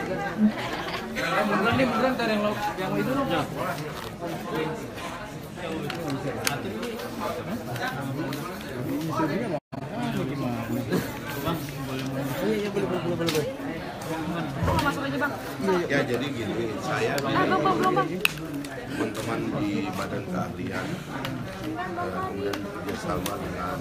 Beneran dari yang itu dong. Iya, boleh. Masuk aja bang. Ya jadi gini, saya Bang. teman-teman di Badan Keahlian kemudian bekerjasama dengan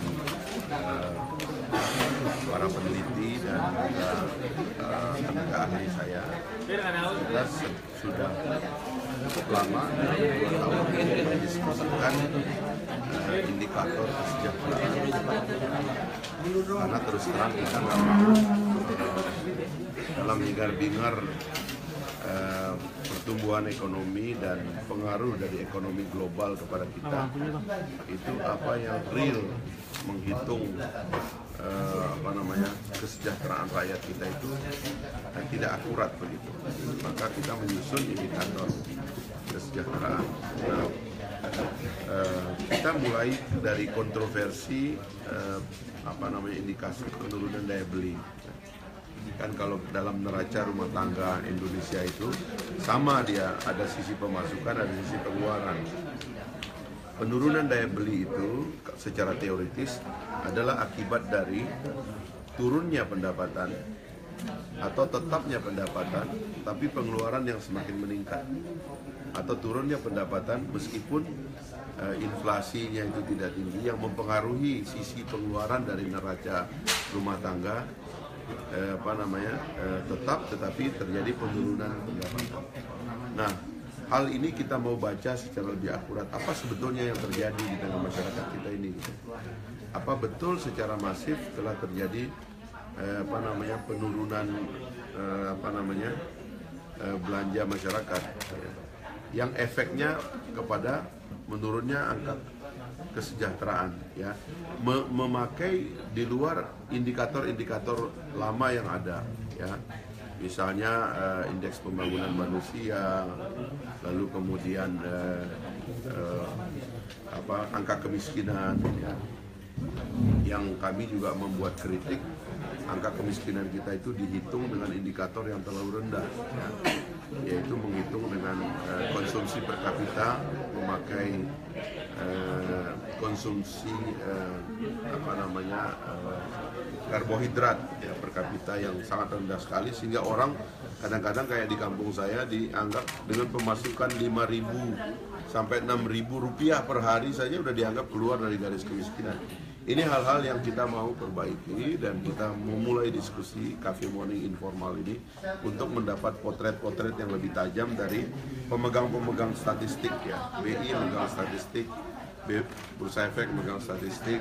para peneliti dan juga tenaga ahli saya, kita sudah cukup lama, 2 tahun mendiskusikan indikator kesejahteraan, karena terus terang kita nggak mau dalam hingar-bingar pertumbuhan ekonomi dan pengaruh dari ekonomi global kepada kita itu apa yang real menghitung kesejahteraan rakyat kita itu tidak akurat begitu. Maka kita menyusun indikator kesejahteraan. Nah, kita mulai dari kontroversi indikasi penurunan daya beli. Kan kalau dalam neraca rumah tangga Indonesia itu sama, dia ada sisi pemasukan, ada sisi pengeluaran. Penurunan daya beli itu secara teoritis adalah akibat dari turunnya pendapatan atau tetapnya pendapatan tapi pengeluaran yang semakin meningkat, atau turunnya pendapatan meskipun inflasinya itu tidak tinggi yang mempengaruhi sisi pengeluaran dari neraca rumah tangga tetap, tetapi terjadi penurunan pendapatan. Nah, hal ini kita mau baca secara lebih akurat apa sebetulnya yang terjadi di tengah masyarakat kita ini. Apa betul secara masif telah terjadi penurunan belanja masyarakat yang efeknya kepada menurunnya angka kesejahteraan, ya, memakai di luar indikator-indikator lama yang ada, ya, misalnya indeks pembangunan manusia, lalu kemudian angka kemiskinan, ya, yang kami juga membuat kritik. Angka kemiskinan kita itu dihitung dengan indikator yang terlalu rendah, ya, yaitu menghitung dengan konsumsi per kapita, memakai konsumsi karbohidrat, ya, per kapita yang sangat rendah sekali, sehingga orang kadang-kadang kayak di kampung saya dianggap dengan pemasukan 5.000 sampai 6.000 rupiah per hari saja udah dianggap keluar dari garis kemiskinan. Ini hal-hal yang kita mau perbaiki dan kita memulai diskusi Cafe Morning informal ini untuk mendapat potret-potret yang lebih tajam dari pemegang-pemegang statistik, ya. BI memegang statistik, Bursa Efek memegang statistik,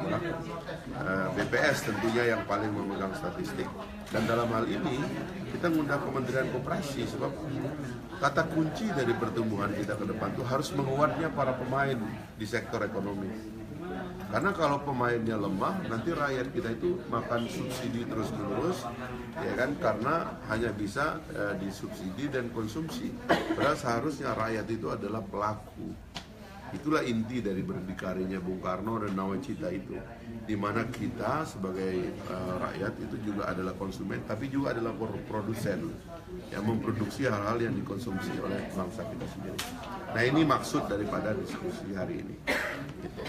BPS tentunya yang paling memegang statistik. Dan dalam hal ini kita mengundang Kementerian Koperasi sebab kata kunci dari pertumbuhan kita ke depan itu harus menguatnya para pemain di sektor ekonomi. Karena kalau pemainnya lemah, nanti rakyat kita itu makan subsidi terus-menerus, ya kan? Karena hanya bisa disubsidi dan konsumsi. Padahal seharusnya rakyat itu adalah pelaku. Itulah inti dari berdikarinya Bung Karno dan Nawacita itu, di mana kita sebagai rakyat itu juga adalah konsumen, tapi juga adalah produsen yang memproduksi hal-hal yang dikonsumsi oleh bangsa kita sendiri. Nah, ini maksud daripada diskusi hari ini. Gitu.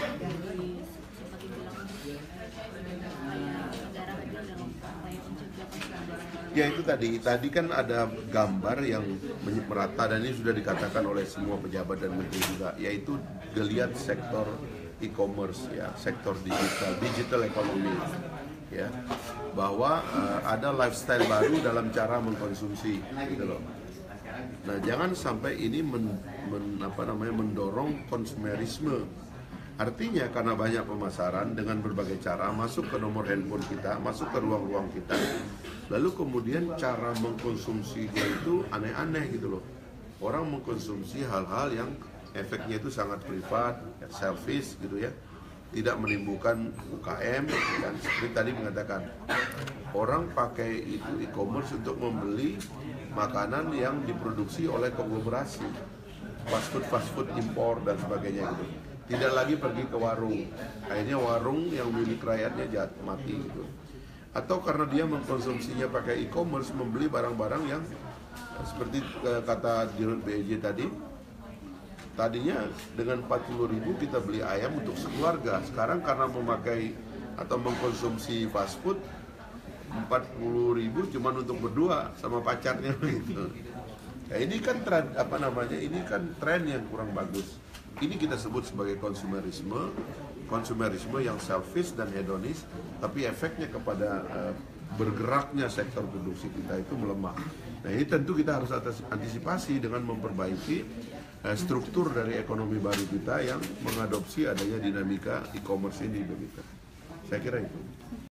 Ya, itu tadi kan ada gambar yang merata dan ini sudah dikatakan oleh semua pejabat dan menteri juga, yaitu geliat sektor e-commerce, ya, sektor digital ekonomi, ya, bahwa ada lifestyle baru dalam cara mengkonsumsi, gitu loh. Nah, jangan sampai ini mendorong konsumerisme. Artinya karena banyak pemasaran dengan berbagai cara masuk ke nomor handphone kita, masuk ke ruang-ruang kita, lalu kemudian cara mengkonsumsinya itu aneh-aneh, gitu loh. Orang mengkonsumsi hal-hal yang efeknya itu sangat privat, selfish, gitu ya, tidak menimbulkan UKM. Dan seperti tadi mengatakan, orang pakai itu e-commerce untuk membeli makanan yang diproduksi oleh konglomerasi, fast food impor dan sebagainya, gitu. Tidak lagi pergi ke warung, akhirnya warung yang milik rakyatnya mati, gitu. atau karena dia mengkonsumsinya pakai e-commerce, membeli barang-barang yang seperti kata Dirut BEJ tadinya dengan 40.000 kita beli ayam untuk sekeluarga, sekarang karena memakai atau mengkonsumsi fast food 40.000 cuma untuk berdua sama pacarnya gitu. Ya, ini kan tren, ini kan tren yang kurang bagus. Ini kita sebut sebagai konsumerisme yang selfish dan hedonis, tapi efeknya kepada bergeraknya sektor produksi kita itu melemah. Nah, ini tentu kita harus antisipasi dengan memperbaiki struktur dari ekonomi baru kita yang mengadopsi adanya dinamika e-commerce ini begitu. Saya kira itu.